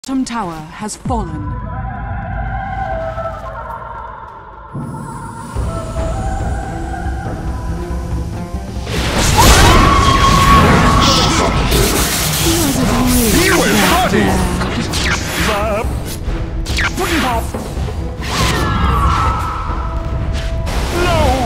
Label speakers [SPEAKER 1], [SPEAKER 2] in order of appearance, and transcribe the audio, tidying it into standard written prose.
[SPEAKER 1] Bottom tower has fallen.
[SPEAKER 2] He was naughty!
[SPEAKER 3] No!